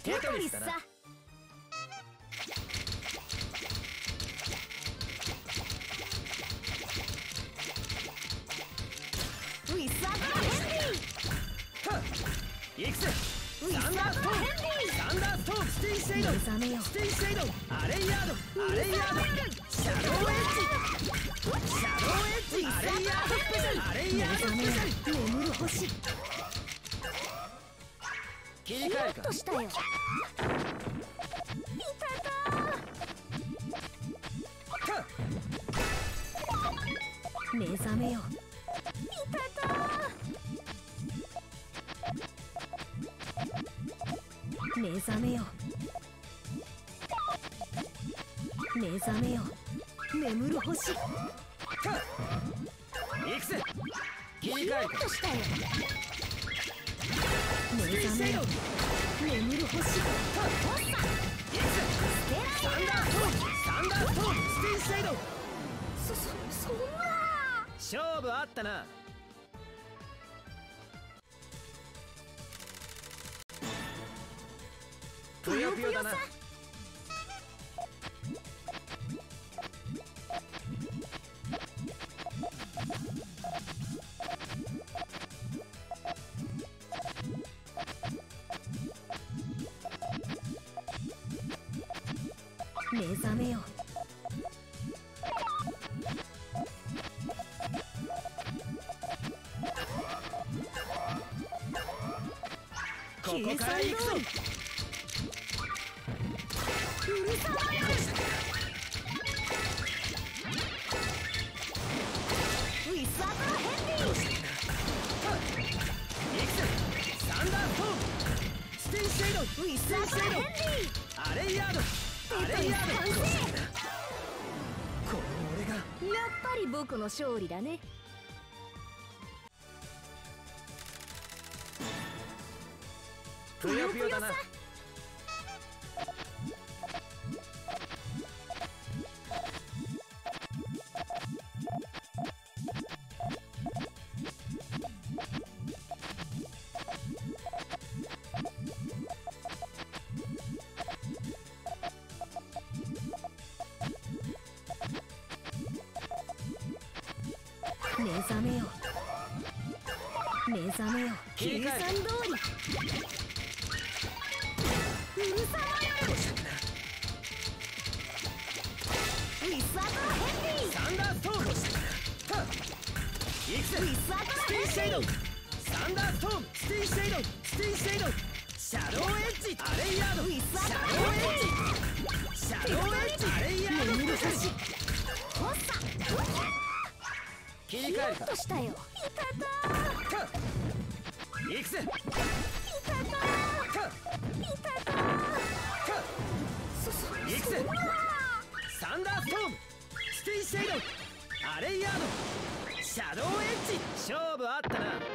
テトリスだな。 ウィスアドヘンリー。 行くぜ。 ウィスアドヘンリー。 サンダーストーン、スティンシェイド、 目覚めよ。 スティンシェイド、アレイヤード、アレイヤード、シャドウエッジ、シャドウエッジ、アレイヤードスペシャル、アレイヤードスペシャル。 眠る星。 切り替えるか。 としたよ。いたた。目覚めよ。いたた。目覚めよ。目覚めよ。眠る星。 行くぜ。切り替えるか。 としたよ。目覚めよ。眠る星。 行くぜ。サンダーストーン、サンダーストーン、スティンシェイド。 そんな。 勝負あったな。ぷよぷよだな。 目覚めよ。 ここから行くぞ。 うるさまよ。ウィスアドヘンリー。 行くぜ。サンダーストーン、スティンシェイド、 ウィスアドヘンリー。 アレイヤード、アレイヤード。 完成。 これ俺が。 やっぱり僕の勝利だね。 ぷよぷよだな。 目覚めよ。目覚めよ。計算通り。うるさまよ。ウィスアドヘンリー。 サンダーストーン。行くぜ。 ウィスアドスティンシェイド、サンダーストーン、スティンシェイド、スティンシェイド、シャドウエッジ、アレイヤード、 ウィスアシドャドウエッジ、シャドウエッジ、アレイヤード。 眠る星。ほっさ。 切り替えるか。 としたよ。いたた。 行くぜ。 いたた。いたた。 行くぜ。サンダーストーム、スティンシェイド、アレイヤード、シャドウエッジ。勝負あったな。